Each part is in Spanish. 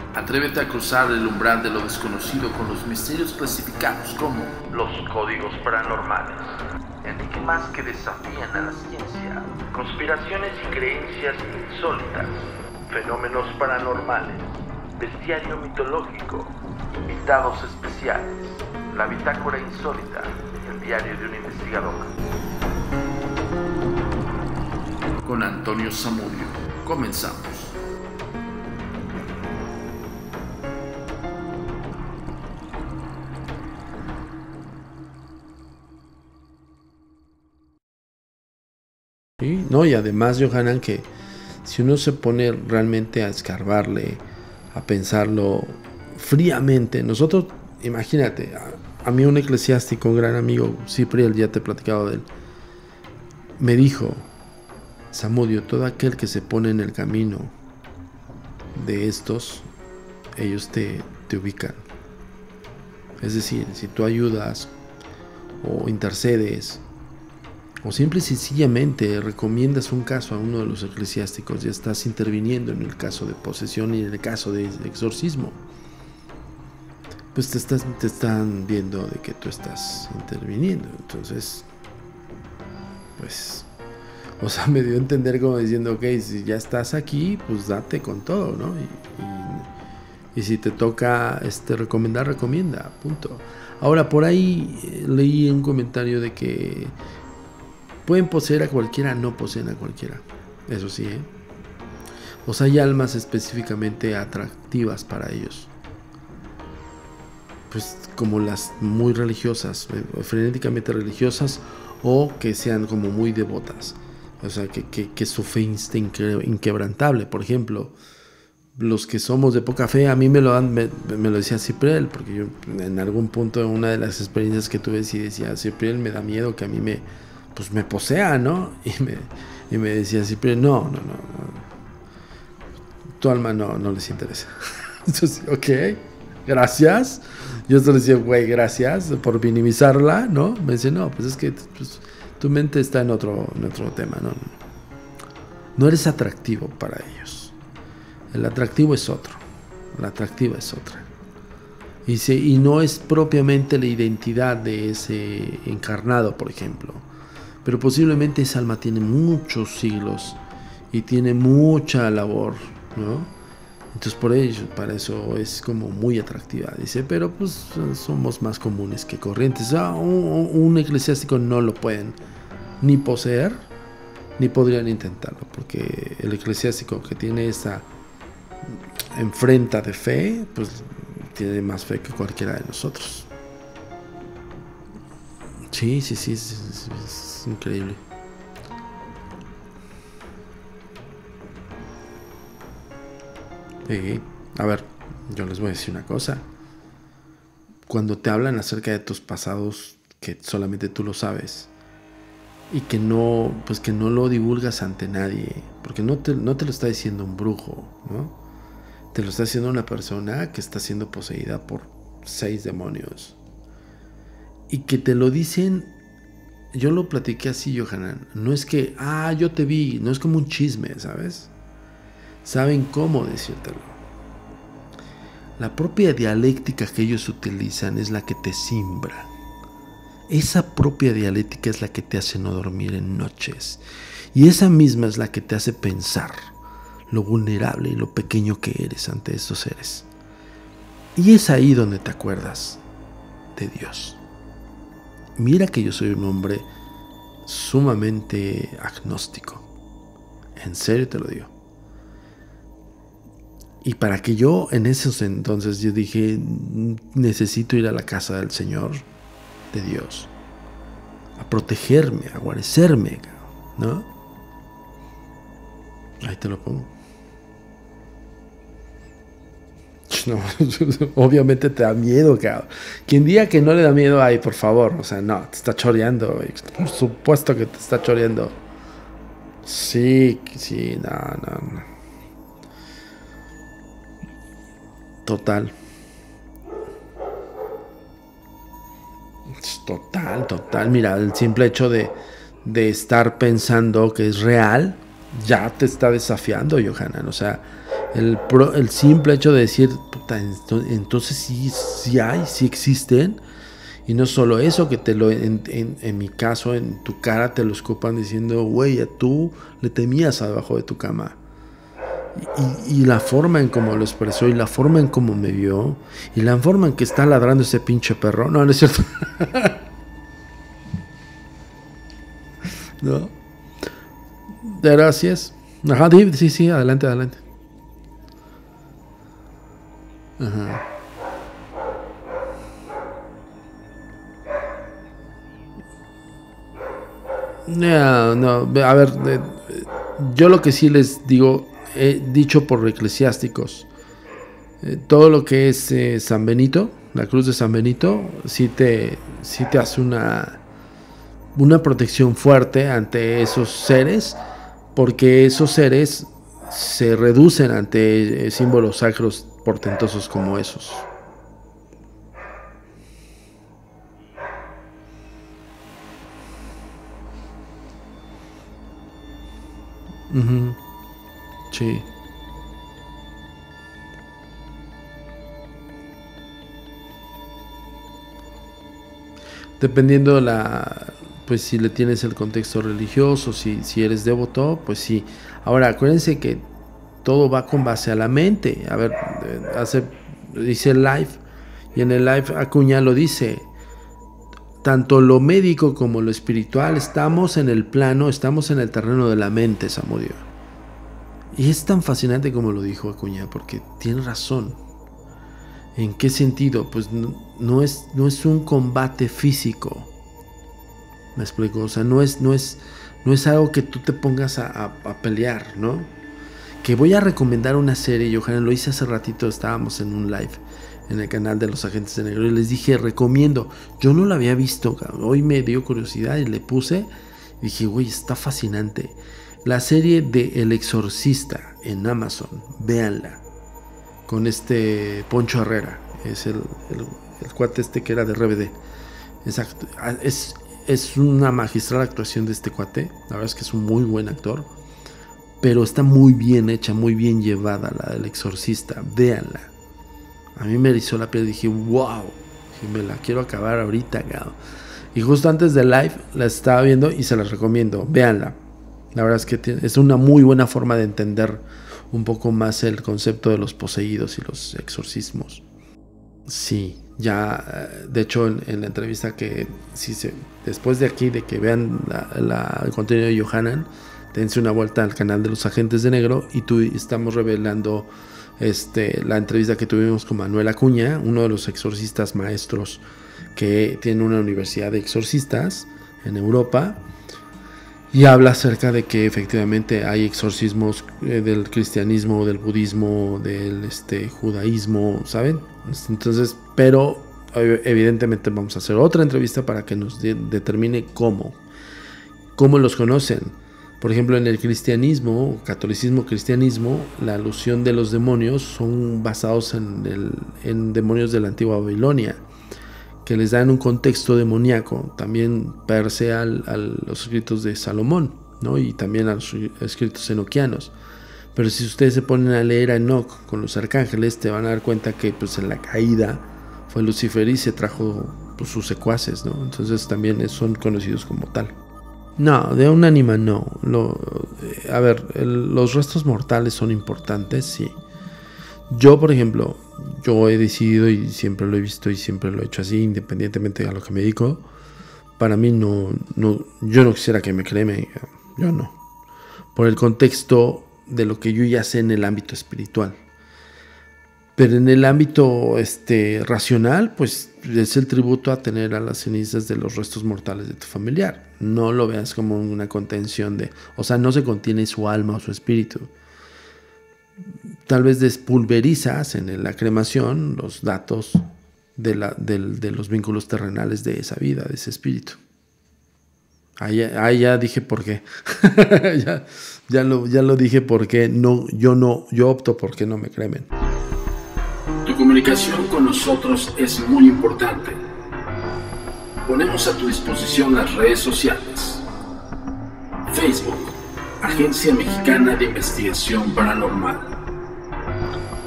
Atrévete a cruzar el umbral de lo desconocido con los misterios clasificados como los códigos paranormales, enigmas que desafían a la ciencia, conspiraciones y creencias insólitas, fenómenos paranormales, bestiario mitológico, invitados especiales, la bitácora insólita, el diario de un investigador. Con Antonio Zamudio, comenzamos. ¿Sí? No, y además, Johanan, que si uno se pone realmente a escarbarle, a pensarlo fríamente, nosotros, imagínate, a mí un eclesiástico, un gran amigo, Cipriel, ya te he platicado de él, me dijo: Zamudio, todo aquel que se pone en el camino de estos, ellos te ubican. Es decir, si tú ayudas o intercedes o simple y sencillamente recomiendas un caso a uno de los eclesiásticos, ya estás interviniendo en el caso de posesión y en el caso de exorcismo. Pues te están viendo de que tú estás interviniendo. Entonces, pues, o sea, me dio a entender como diciendo: ok, si ya estás aquí, pues date con todo, ¿no? Y si te toca recomendar, recomienda, punto. Ahora, por ahí leí un comentario de que pueden poseer a cualquiera, no poseen a cualquiera. Eso sí, ¿eh? O sea, hay almas específicamente atractivas para ellos. Pues como las muy religiosas, frenéticamente religiosas, o que sean como muy devotas. O sea, que su fe esté inquebrantable. Por ejemplo, los que somos de poca fe, a mí me lo decía Cipriel, porque yo en algún punto, en una de las experiencias que tuve, sí decía: Cipriel, me da miedo que a mí me posea, ¿no? Y me decía Cipriel: no, tu alma no les interesa. Entonces, ok, gracias. Yo solo decía: güey, gracias por minimizarla, ¿no? Me dice: no, pues es que tu mente está en otro tema, ¿no? No eres atractivo para ellos. El atractivo es otro. La atractiva es otra. Y no es propiamente la identidad de ese encarnado, por ejemplo. Pero posiblemente esa alma tiene muchos siglos y tiene mucha labor, ¿no? Entonces para eso es como muy atractiva, dice. Pero pues somos más comunes que corrientes. Un eclesiástico no lo pueden ni poseer, ni podrían intentarlo, porque el eclesiástico que tiene esa enfrenta de fe, pues tiene más fe que cualquiera de nosotros. Sí, es increíble. A ver, yo les voy a decir una cosa. Cuando te hablan acerca de tus pasados, que solamente tú lo sabes, y que no lo divulgas ante nadie, porque no te lo está diciendo un brujo, ¿no? Te lo está diciendo una persona que está siendo poseída por 6 demonios. Y que te lo dicen, yo lo platiqué así, Johanan. No es que, yo te vi, no es como un chisme, ¿sabes? Saben cómo decírtelo. La propia dialéctica que ellos utilizan es la que te simbra. Esa propia dialéctica es la que te hace no dormir en noches. Y esa misma es la que te hace pensar lo vulnerable y lo pequeño que eres ante estos seres. Y es ahí donde te acuerdas de Dios. Mira que yo soy un hombre sumamente agnóstico. En serio te lo digo. Y para que yo en esos entonces yo dije: necesito ir a la casa del Señor, de Dios, a protegerme, a guarecerme, ¿no? Ahí te lo pongo. No, obviamente te da miedo, cabrón. Quien diga que no le da miedo, ay, por favor, o sea, no, te está choreando, güey. Por supuesto que te está choreando. Sí, no. Total. Mira, el simple hecho de estar pensando que es real, ya te está desafiando, Johanan. O sea, El simple hecho de decir, puta, entonces sí hay, sí existen. Y no solo eso, que en mi caso, en tu cara te lo escupan diciendo, güey, tú le temías abajo de tu cama. Y la forma en cómo lo expresó, y la forma en cómo me vio, y la forma en que está ladrando ese pinche perro. No, no es cierto. No. Gracias. Ajá, sí, adelante. Ajá. No, a ver, yo lo que sí les digo, he dicho por eclesiásticos, todo lo que es San Benito, la cruz de San Benito, sí te hace una protección fuerte ante esos seres, porque esos seres se reducen ante símbolos sacros portentosos como esos. Uh-huh. Sí. Dependiendo pues si le tienes el contexto religioso, si eres devoto, pues sí. Ahora, acuérdense que todo va con base a la mente. A ver, dice el live, y en el live Acuña lo dice, tanto lo médico como lo espiritual estamos en el terreno de la mente, Samudio. Y es tan fascinante como lo dijo Acuña, porque tiene razón. ¿En qué sentido? Pues no es un combate físico. ¿Me explico? O sea, no es algo que tú te pongas a pelear, ¿no? Que voy a recomendar una serie, Johanna, lo hice hace ratito, estábamos en un live en el canal de los Agentes de Negro y les dije, recomiendo. Yo no la había visto, hoy me dio curiosidad y le puse, y dije, güey, está fascinante. La serie de El Exorcista en Amazon, véanla, con Poncho Herrera, es el cuate que era de RBD. Exacto, es una magistral actuación de este cuate, la verdad es que es un muy buen actor, pero está muy bien hecha, muy bien llevada la del Exorcista, véanla. A mí me erizó la piel y dije, wow, me la quiero acabar ahorita, gado. Y justo antes del live la estaba viendo y se las recomiendo, véanla. La verdad es que es una muy buena forma de entender un poco más el concepto de los poseídos y los exorcismos. Sí, ya, de hecho en la entrevista que después de aquí, de que vean el contenido de Johanan, dense una vuelta al canal de los Agentes de Negro y estamos revelando la entrevista que tuvimos con Manuel Acuña, uno de los exorcistas maestros que tiene una universidad de exorcistas en Europa, y habla acerca de que efectivamente hay exorcismos del cristianismo, del budismo, del judaísmo, ¿saben? Entonces, pero evidentemente vamos a hacer otra entrevista para que nos determine cómo los conocen. Por ejemplo, en el cristianismo, catolicismo, cristianismo, la alusión de los demonios son basados en demonios de la antigua Babilonia, que les dan un contexto demoníaco, también per se a los escritos de Salomón, ¿no? Y también a los escritos enoquianos. Pero si ustedes se ponen a leer a Enoch con los arcángeles, te van a dar cuenta que pues en la caída fue Lucifer y se trajo pues, sus secuaces, ¿no? Entonces también son conocidos como tal. No, de un ánima no. A ver, los restos mortales son importantes, sí. Yo, por ejemplo, yo he decidido y siempre lo he visto y siempre lo he hecho así, independientemente de a lo que me dedico. Para mí yo no quisiera que me cremen, yo no. Por el contexto de lo que yo ya sé en el ámbito espiritual. Pero en el ámbito racional, pues es el tributo a tener a las cenizas de los restos mortales de tu familiar. No lo veas como una contención o sea, no se contiene su alma o su espíritu. Tal vez despulverizas en la cremación los datos de los vínculos terrenales de esa vida, de ese espíritu. Ahí ya dije por qué. ya lo dije por qué. Yo opto por qué no me cremen. Tu comunicación con nosotros es muy importante. Ponemos a tu disposición las redes sociales. Facebook, Agencia Mexicana de Investigación Paranormal.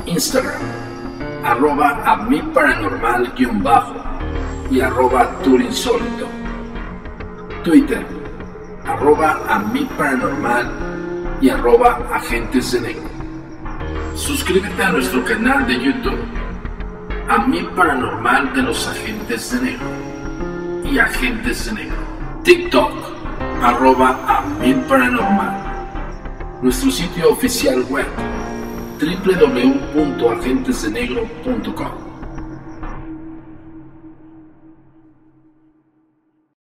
Instagram, @amiparanormal_ y @turinsólito. Twitter, @amiparanormal y @agentes de negro. Suscríbete a nuestro canal de YouTube, A Mi Paranormal de los Agentes de Negro y Agentes de Negro. TikTok, @amiparanormal. Nuestro sitio oficial web, www.agentesdenegro.com.